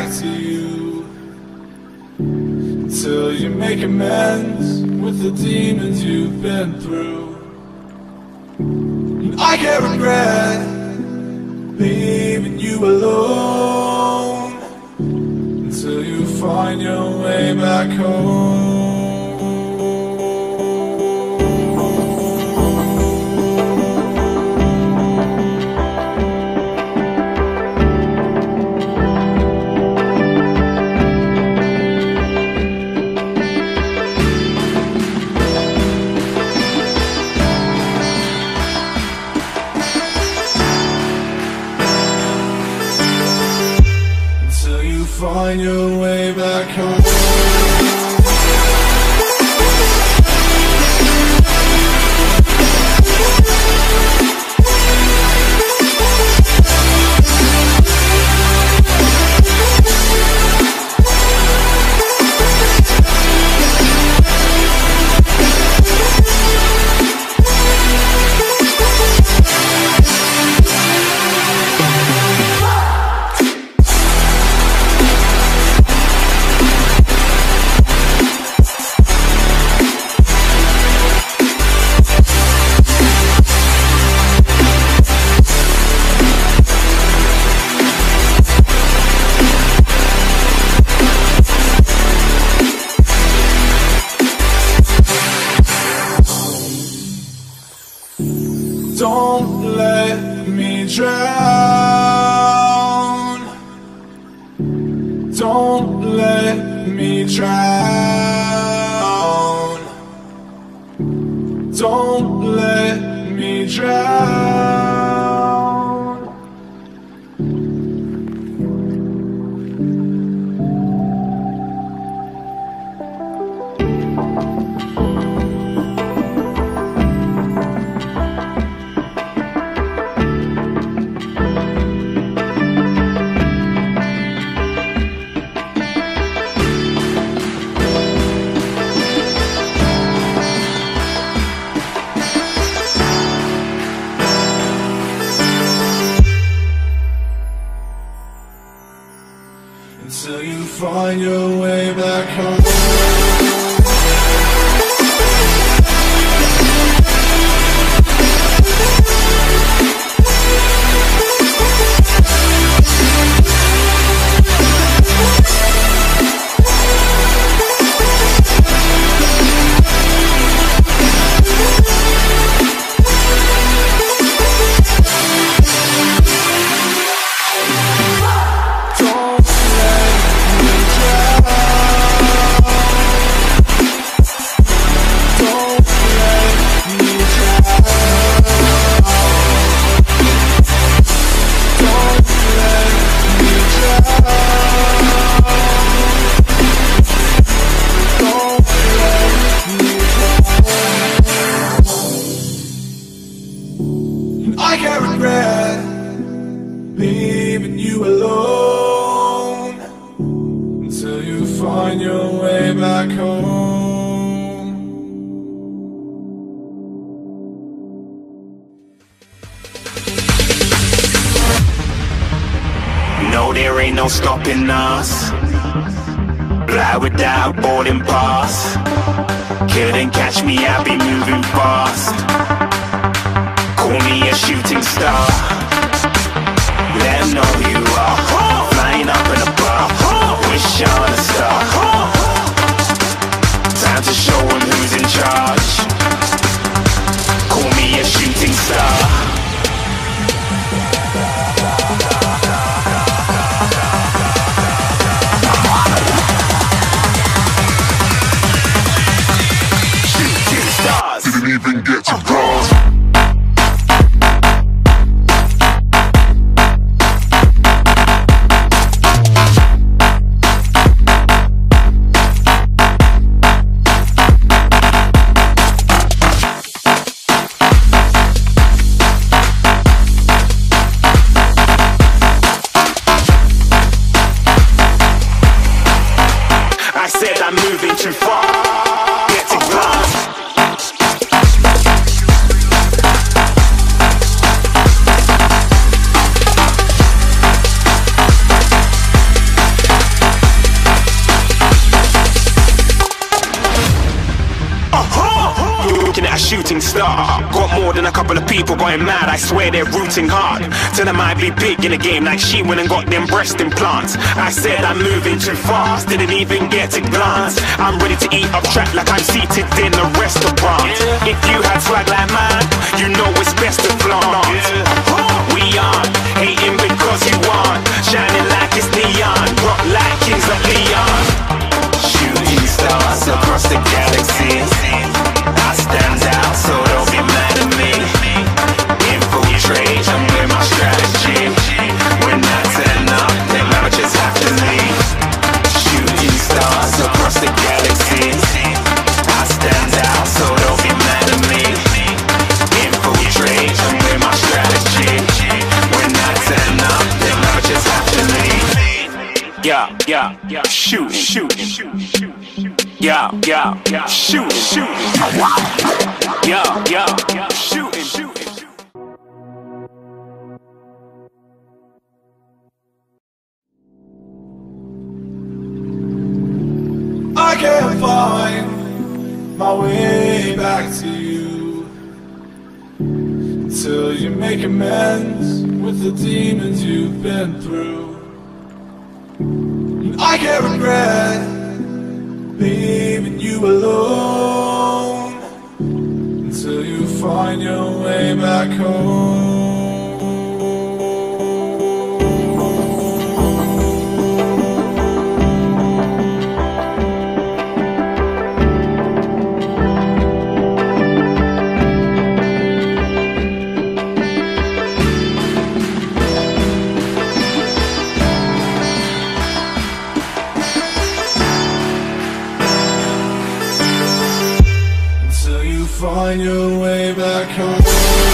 back to you, until you make amends with the demons you've been through. And I can't regret leaving you alone, until you find your way back home. Find your way back home. Don't let me drown. Don't let me drown. Don't let me drown. Until you find your way back home. I can't regret leaving you alone, until you find your way back home. No, there ain't no stopping us. Fly without boarding pass. Couldn't catch me, I'll be moving fast. Call me a shooting star. Let them know who you are. Flying up in a bar. Wish on a star. Time to show them who's in charge. Call me a shooting star. Shooting stars. Didn't even get to bronze. I said I'm moving too far. Get to glass. thinking that a shooting star. Got more than a couple of people going mad, I swear they're rooting hard. Till I might be big in the game like she went and got them breast implants. I said I'm moving too fast, didn't even get to glance. I'm ready to eat up track like I'm seated in a restaurant. If you had swag like mine, you know it's best to flaunt. We aren't hating because you aren't shining like it's neon, rock like kings of Leon. Shooting stars across the galaxy, I stand out, so don't be mad at me. Infiltrate, I'm with my strategy. When I turn up, then I just have to leave. Shooting stars across the galaxy, I stand out, so don't be mad at me. Infiltrate, I'm with my strategy. When I turn up, then I just have to leave. Yeah, shoot, yeah, shoot, yeah, shooting. I can't find my way back to you till you make amends with the demons you've been through. And I can't regret leaving you alone until you find your way back home. Find your way back home.